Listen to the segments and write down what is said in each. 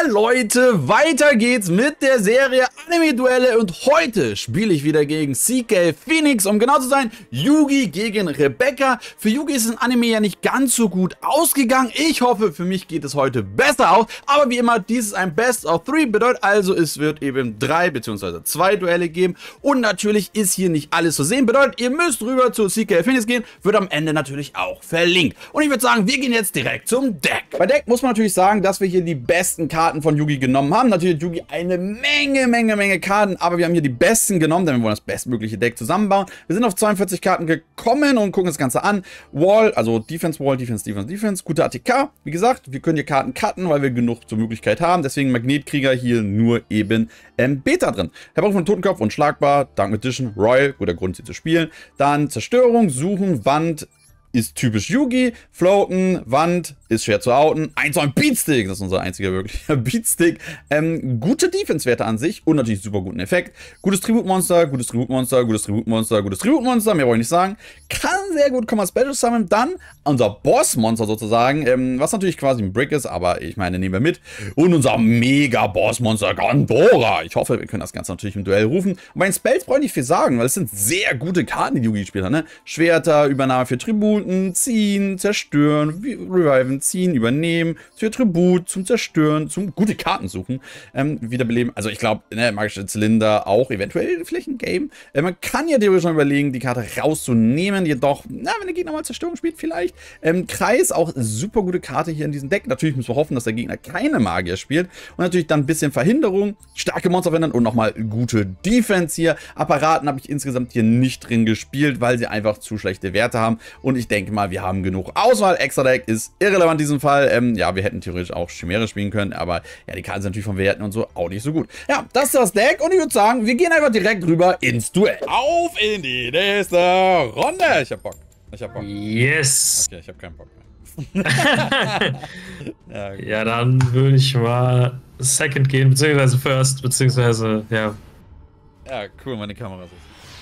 Leute, weiter geht's mit der Serie Anime-Duelle und heute spiele ich wieder gegen CK Phoenix, um genau zu sein, Yugi gegen Rebecca. Für Yugi ist ein Anime ja nicht ganz so gut ausgegangen. Ich hoffe, für mich geht es heute besser aus, aber wie immer, dies ist ein Best of 3, bedeutet also, es wird eben 3 bzw. 2 Duelle geben und natürlich ist hier nicht alles zu sehen, bedeutet, ihr müsst rüber zu CK Phoenix gehen, wird am Ende natürlich auch verlinkt. Und ich würde sagen, wir gehen jetzt direkt zum Deck. Bei Deck muss man natürlich sagen, dass wir hier die besten Karten von Yugi genommen haben. Natürlich hat Yugi eine Menge Karten, aber wir haben hier die besten genommen, denn wir wollen das bestmögliche Deck zusammenbauen. Wir sind auf 42 Karten gekommen und gucken das Ganze an. Wall, also Defense, Wall, Defense, gute ATK. Wie gesagt, wir können hier Karten cutten, weil wir genug zur Möglichkeit haben. Deswegen Magnetkrieger hier nur eben Beta drin. Herbei von Totenkopf, unschlagbar, Dark Magician, Royal, guter Grund sie zu spielen. Dann Zerstörung, Suchen, Wand, ist typisch Yugi, Floaten, Wand, ist schwer zu outen, 1-1 Beatstick, das ist unser einziger wirklicher Beatstick, gute Defense-Werte an sich und natürlich super guten Effekt, gutes Tributmonster, mehr wollte ich nicht sagen, kann sehr gut kommen als Special Summon, dann unser Boss-Monster sozusagen, was natürlich quasi ein Brick ist, aber ich meine, nehmen wir mit, und unser Mega-Boss-Monster Gandora, ich hoffe, wir können das Ganze natürlich im Duell rufen, und bei den Spells brauche ich nicht viel sagen, weil es sind sehr gute Karten, die Yugi gespielt hat, ne? Schwerter, Übernahme für Tributen, ziehen, zerstören, reviven, ziehen, übernehmen, für Tribut, zum Zerstören, zum gute Karten suchen, wiederbeleben. Also ich glaube, ne, magische Zylinder auch eventuell vielleicht ein Game. Man kann ja theoretisch schon überlegen, die Karte rauszunehmen, jedoch, na, wenn der Gegner mal Zerstörung spielt, vielleicht. Kreis, auch super gute Karte hier in diesem Deck. Natürlich müssen wir hoffen, dass der Gegner keine Magier spielt. Und natürlich dann ein bisschen Verhinderung, starke Monster verhindern und nochmal gute Defense hier. Apparaten habe ich insgesamt hier nicht drin gespielt, weil sie einfach zu schlechte Werte haben. Und ich denke mal, wir haben genug Auswahl. Extra Deck ist irrelevant in diesem Fall. Ja, wir hätten theoretisch auch Chimäre spielen können, aber ja, die Karten sind natürlich von Werten und so auch nicht so gut. Ja, das ist das Deck und ich würde sagen, wir gehen einfach direkt rüber ins Duell. Auf in die nächste Runde. Ich hab Bock. Yes. Okay, ich hab keinen Bock mehr. Ja, dann würde ich mal Second gehen, beziehungsweise First, beziehungsweise, ja. Ja, cool, meine Kamera ist.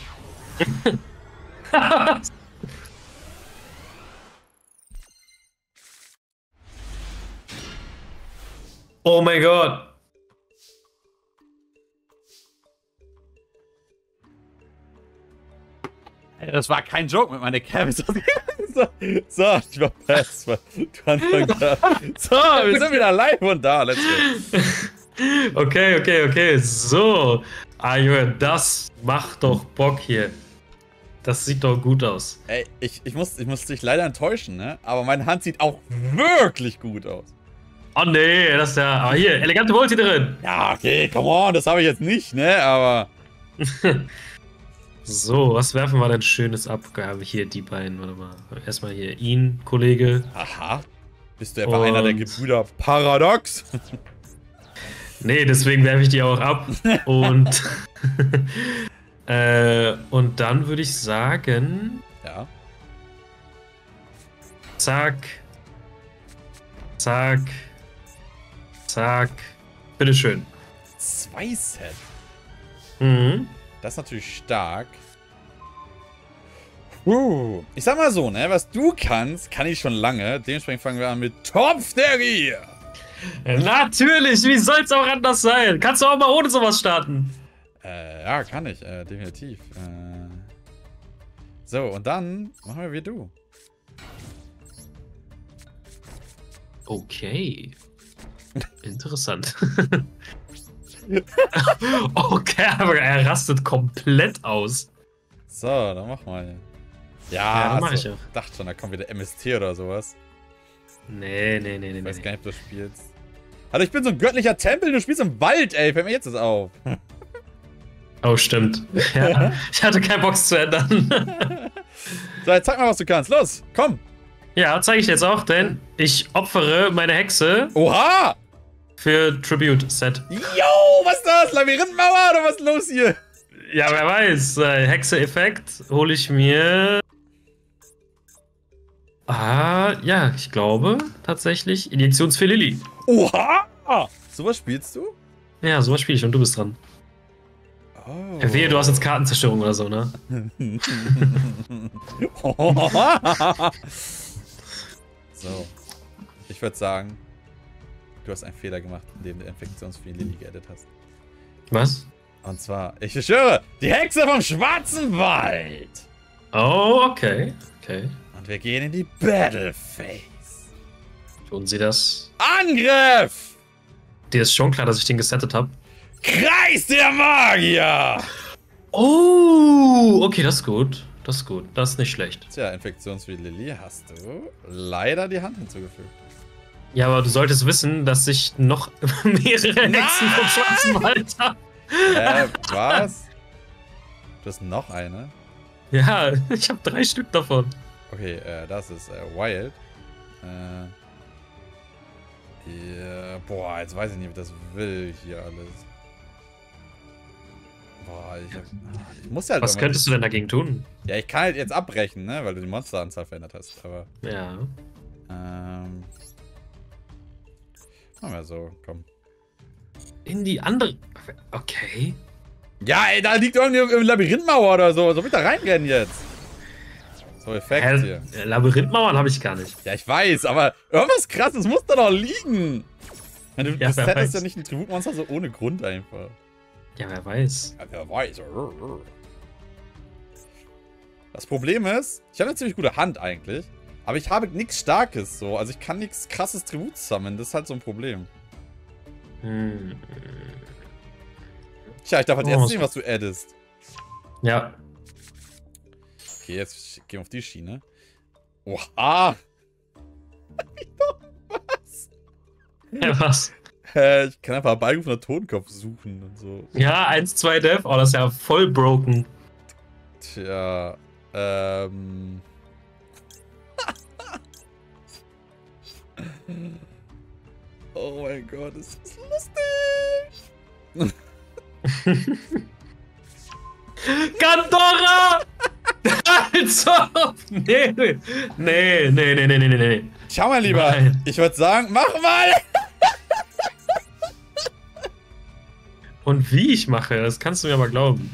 Oh mein Gott. Das war kein Joke mit meiner Cam. So, ich war fest. So, wir sind wieder live und da. Let's go. Okay. So. Ah, Junge, das macht doch Bock hier. Das sieht doch gut aus. Ey, ich muss dich leider enttäuschen, ne? Aber meine Hand sieht auch wirklich gut aus. Oh nee, das ist ja. Aber hier, elegante Multi drin. Ja, okay, come on, das habe ich jetzt nicht, ne? Aber. So, was werfen wir denn Schönes ab? Habe ich hier die beiden, warte mal. Erstmal hier ihn, Kollege. Aha. Bist du etwa einer der Gebrüder Paradox? Nee, deswegen werfe ich die auch ab. Und. Und dann würde ich sagen. Ja. Zack. Bitteschön. 2 Set. Mhm. Das ist natürlich stark. Ich sag mal so, ne? Was du kannst, kann ich schon lange. Dementsprechend fangen wir an mit Topf der Gier. Natürlich, wie soll's auch anders sein? Kannst du auch mal ohne sowas starten? Ja, kann ich, definitiv. So, und dann machen wir wie du. Okay. Interessant. Okay, aber er rastet komplett aus. So, dann mach mal. Ja, dann mach ich auch. Dachte schon, da kommt wieder MST oder sowas. Nee. Ich weiß gar nicht, ob du spielst. Also ich bin so ein göttlicher Tempel, du spielst im Wald, ey. Fällt mir jetzt das auf. Oh, stimmt. Ja, ich hatte keinen Bock zu ändern. So, jetzt zeig mal, was du kannst. Los, komm. Ja, zeige ich jetzt auch, denn ich opfere meine Hexe. Oha! Für Tribute-Set. Yo, was ist das? Labyrinthmauer oder was ist los hier? Ja, wer weiß. Hexe-Effekt hole ich mir. Ja, ich glaube tatsächlich Injektionsfee Lilly. Oha! Sowas spielst du? Ja, sowas spiele ich und du bist dran. Oh. Wehe, du hast jetzt Kartenzerstörung oder so, ne? So. Ich würde sagen, du hast einen Fehler gemacht, indem du Infektionsvieh Lilly geaddet hast. Was? Und zwar, ich schwöre, die Hexe vom Schwarzen Wald. Oh, okay. Okay. Und wir gehen in die Battle Phase. Tun Sie das? Angriff! Dir ist schon klar, dass ich den gesettet habe. Kreis der Magier! Oh, okay, das ist gut. Das ist gut. Das ist nicht schlecht. Tja, Infektionsvieh Lilly hast du leider die Hand hinzugefügt. Ja, aber du solltest wissen, dass ich noch mehrere Hexen vom Schwarzen Wald habe. Was? Du hast noch eine? Ja, ich habe 3 Stück davon. Okay, das ist Wild. Yeah, boah, jetzt weiß ich nicht, ob das will hier alles. Boah, ich muss halt. Was könntest du denn dagegen tun? Ja, ich kann halt jetzt abbrechen, ne, weil du die Monsteranzahl verändert hast, aber. Ja. Machen wir so, komm. In die andere. Okay. Ja, ey, da liegt irgendwie eine Labyrinthmauer oder so. Soll ich da reinrennen jetzt? So, Effekt hier. Labyrinthmauern habe ich gar nicht. Ja, ich weiß, aber irgendwas krasses muss da doch liegen. Du Ja, settest ja nicht ein Tributmonster so ohne Grund einfach. Ja, wer weiß. Ja, wer weiß. Das Problem ist, ich habe eine ziemlich gute Hand eigentlich, aber ich habe nichts Starkes so. Also ich kann nichts krasses Tribut sammeln. Das ist halt so ein Problem. Tja, ich darf halt erst sehen, was du addest. Ja. Okay, jetzt gehen wir auf die Schiene. Oha! Was? Ja, was? Ich kann einfach beigerufener Totenkopf suchen und so. Ja, 1, 2 Dev. Oh, das ist ja voll broken. Tja, oh mein Gott, das ist lustig! Gandora! Also! Nee. Schau mal lieber, Nein. ich würde sagen, mach mal! Und wie ich mache, das kannst du mir aber glauben.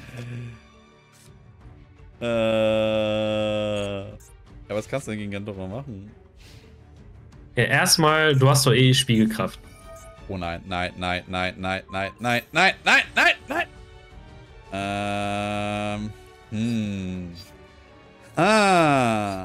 Ja, was kannst du denn gegen Gandora machen? Ja, erstmal, du hast doch eh Spiegelkraft. Oh nein. Ah.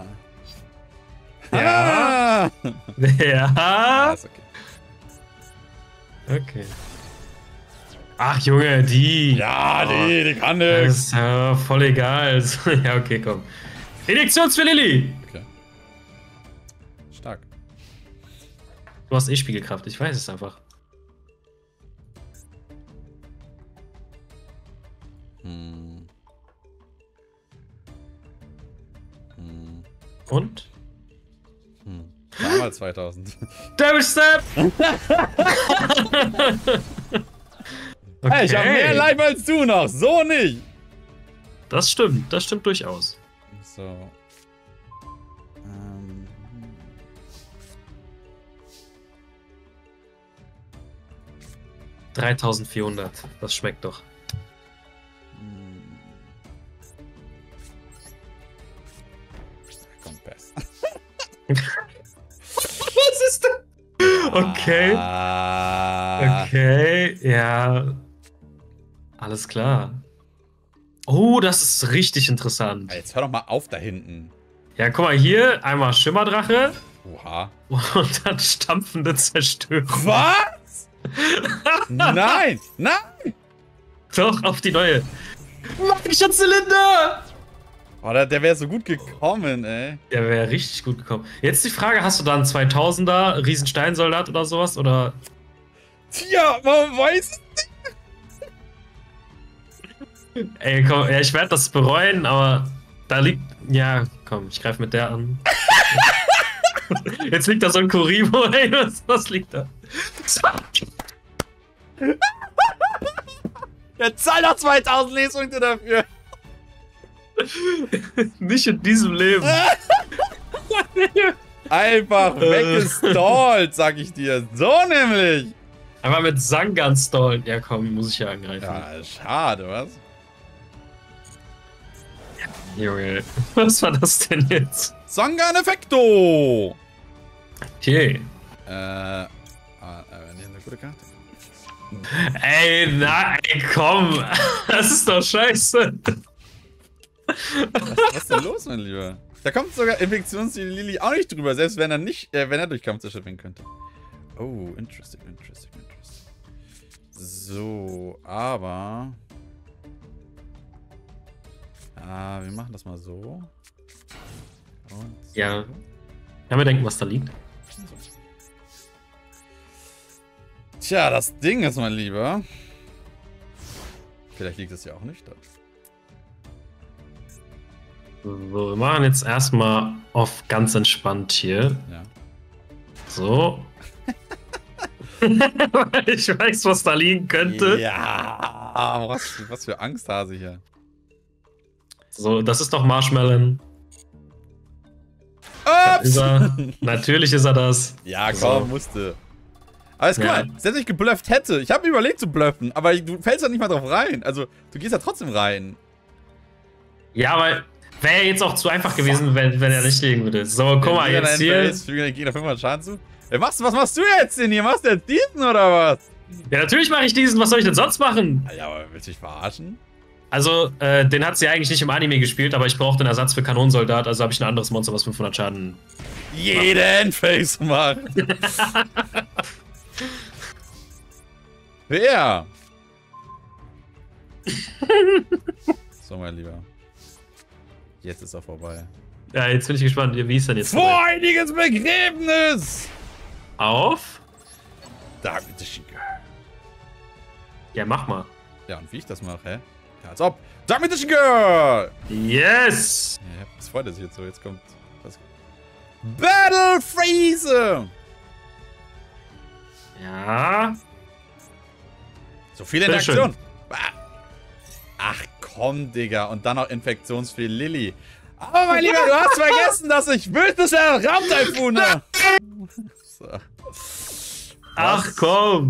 Ja. Ja. Ah, ist okay. Okay. Ach Junge, die. Ja, die kann Das nix. ist voll egal. Ja, okay, komm. Injektions für Lilly! Okay. Stark. Du hast eh Spiegelkraft, ich weiß es einfach. Und? Damals 2000. Damage Step! Okay. Hey, ich habe mehr Life als du noch. So nicht. Das stimmt durchaus. So. 3400, das schmeckt doch. Kommt best. Was ist das? Okay. Okay, ja. Alles klar. Oh, das ist richtig interessant. Jetzt hör doch mal auf da hinten. Ja, guck mal hier, einmal Schimmerdrache. Oha. Und dann stampfende Zerstörung. Was? Nein! Nein! Doch, auf die neue. Magischer Zylinder! Oh, der wäre so gut gekommen, ey. Der wäre richtig gut gekommen. Jetzt die Frage, hast du da einen 2000er Riesensteinsoldat oder sowas? Oder? Tja, man weiß es nicht. Ey, komm, ja, ich werde das bereuen, aber da liegt... Ja, komm, ich greife mit der an. Jetzt liegt da so ein Kuribo, ey, was liegt da? Ja, zahl doch 2000 Lebenspunkte dafür. Nicht in diesem Leben. Einfach weggestallt, sag ich dir. So nämlich. Einfach mit Sangan stallen. Ja, komm, muss ich ja angreifen. Ja, schade, was? Junge, was war das denn jetzt? Sangan Effekto. Okay. Wenn Gute Karte. Ey, nein, komm. Das ist doch scheiße. Was ist denn los, mein Lieber? Da kommt sogar Infektionsziel Lilly auch nicht drüber, selbst wenn er nicht, wenn er durch Kampf zerstört könnte. Oh, interesting. So, aber... wir machen das mal so. Und so. Ja. Ja, wir denken, was da liegt. Tja, das Ding ist, mein Lieber. Vielleicht liegt es ja auch nicht da. So, wir machen jetzt erstmal auf ganz entspannt hier. Ja. So. Ich weiß, was da liegen könnte. Ja, was für Angsthase hier. So, das ist doch Marshmallow. Ups! Natürlich ist er das. Ja, komm, So. musste. Aber guck mal, selbst wenn ich geblufft hätte, ich habe mir überlegt zu bluffen, aber du fällst ja nicht mal drauf rein. Also, du gehst ja trotzdem rein. Ja, aber wäre jetzt auch zu einfach gewesen, wenn er nicht liegen würde. So, guck mal, jetzt hier. Füge den Gegner 500 Schaden zu. Was machst du jetzt denn hier? Machst du jetzt diesen oder was? Ja, natürlich mache ich diesen. Was soll ich denn sonst machen? Ja, aber willst du dich verarschen? Also, den hat sie eigentlich nicht im Anime gespielt, aber ich brauche den Ersatz für Kanonensoldat, also habe ich ein anderes Monster, was 500 Schaden. Jeden Face macht. Wer? So, mein Lieber. Jetzt ist er vorbei. Ja, jetzt bin ich gespannt, wie ist denn jetzt? Vor einiges Begräbnis! Auf? Dark-Magician Girl. Ja, mach mal. Ja, und wie ich das mache, hä? Ja, als ob. Dark-Magician Girl! Yes! Ja, was freut er sich jetzt so? Jetzt kommt was. Battle Freeze! Ja. So viele Sehr Interaktionen. Ach komm, Digga. Und dann noch infektionsfree Lilly. Aber mein Lieber, du hast vergessen, dass ich wütendster Raumtaifun habe. So. Ach komm.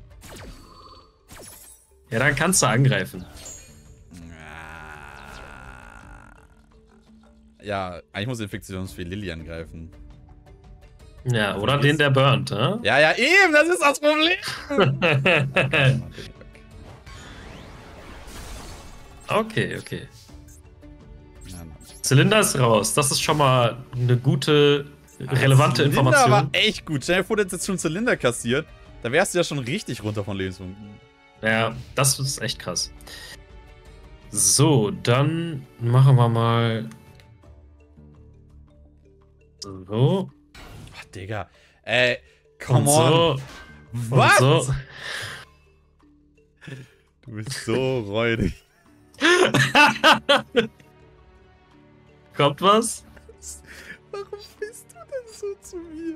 Ja, dann kannst du angreifen. Ja, eigentlich muss infektionsfree Lilly angreifen. Ja, oder den, der burnt, ne? Ja, ja, eben, das ist das Problem. Okay. Zylinder ist raus. Das ist schon mal eine gute, relevante Information. Zylinder war echt gut. Stell dir vor, du hättest jetzt schon Zylinder kassiert. Da wärst du ja schon richtig runter von Lebenspunkten. Ja, das ist echt krass. So, dann machen wir mal so. Ach, Digga. Come on. So. Was? So. Du bist so räudig. Kommt was? Warum bist du denn so zu mir?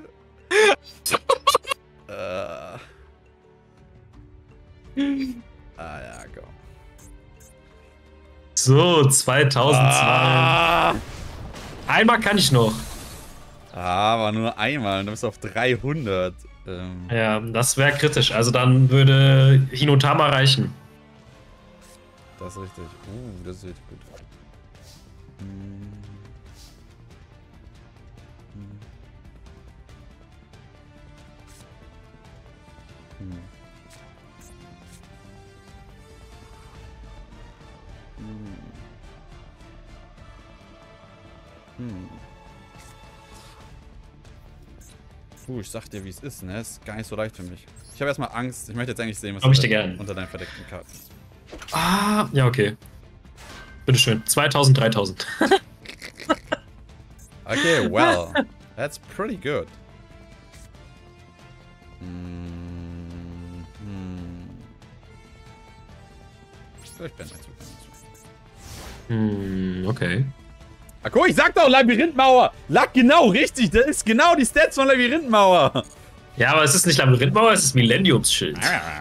Ja, komm. So, 2002. Einmal kann ich noch. Aber nur einmal, dann bist du auf 300. Ja, das wäre kritisch. Also dann würde Hinotama reichen. Das ist richtig. Das ist richtig gut. Ich sag dir, wie es ist, ne? Ist gar nicht so leicht für mich. Ich habe erstmal Angst. Ich möchte jetzt eigentlich sehen, was unter deinen verdeckten Karten ist. Ah, ja, okay. Bitteschön. 2000, 3000. Okay, well. That's pretty good. Ich bin Okay. Ach guck, ich sag doch Labyrinthmauer. Lag genau richtig. Das ist genau die Stats von Labyrinthmauer. Ja, aber es ist nicht Labyrinthmauer, es ist Millenniumsschild.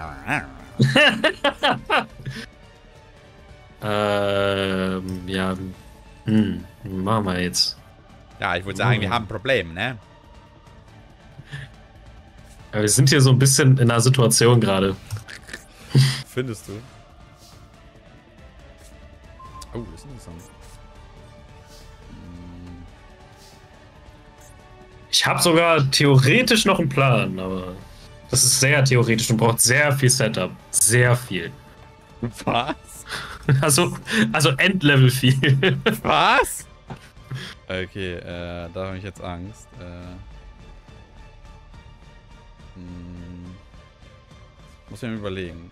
Ja. Machen wir jetzt. Ja, ich würde sagen, wir haben ein Problem, ne? Ja, wir sind hier so ein bisschen in einer Situation gerade. Findest du? Oh, das ist interessant. Ich habe sogar theoretisch noch einen Plan, aber... Das ist sehr theoretisch und braucht sehr viel Setup. Sehr viel. Was? Also Endlevel viel. Was? Okay, da habe ich jetzt Angst. Muss ich mir überlegen.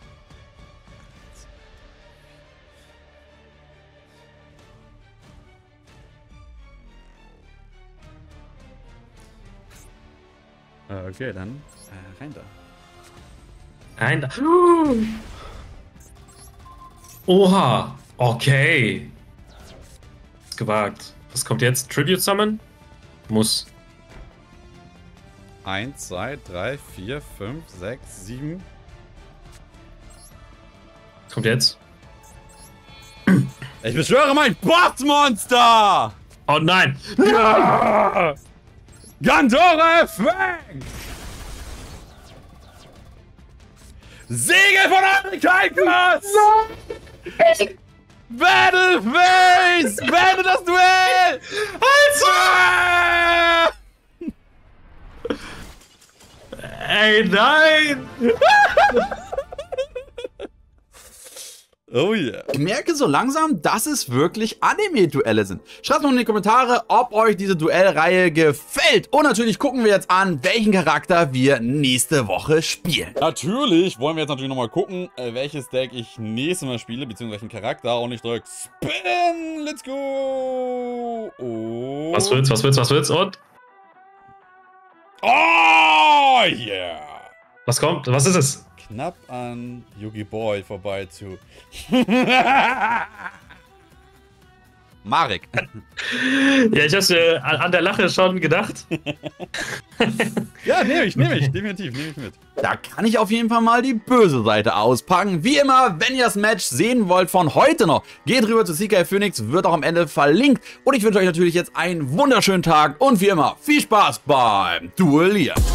Okay, dann rein da. Rein da. Oha. Okay. Ist gewagt. Was kommt jetzt? Tribute Summon? Muss. 1, 2, 3, 4, 5, 6, 7. Was kommt jetzt? Ich beschwöre mein Bossmonster! Oh nein! Ja! Gandore Fang! Siegel von Amerikas! Battleface! Beende das Duell! Alter! Ey, nein! Oh yeah. Ich merke so langsam, dass es wirklich Anime-Duelle sind. Schreibt noch in die Kommentare, ob euch diese Duellreihe gefällt. Und natürlich gucken wir jetzt an, welchen Charakter wir nächste Woche spielen. Natürlich wollen wir jetzt natürlich nochmal gucken, welches Deck ich nächstes Mal spiele, beziehungsweise welchen Charakter. Und ich drücke Spin. Let's go. Oh. Was willst? Und? Oh yeah. Was kommt? Was ist es? Knapp an Yugi Boy vorbei zu Marek. Ja, ich hab's mir an der Lache schon gedacht. Ja, nehme ich, definitiv, nehme ich mit. Da kann ich auf jeden Fall mal die böse Seite auspacken. Wie immer, wenn ihr das Match sehen wollt von heute noch, geht rüber zu CK Phoenix, wird auch am Ende verlinkt. Und ich wünsche euch natürlich jetzt einen wunderschönen Tag und wie immer, viel Spaß beim Duellieren.